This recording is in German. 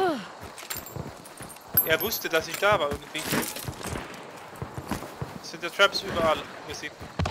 Er wusste, dass ich da war irgendwie. Es sind ja Traps überall. Wir sehen.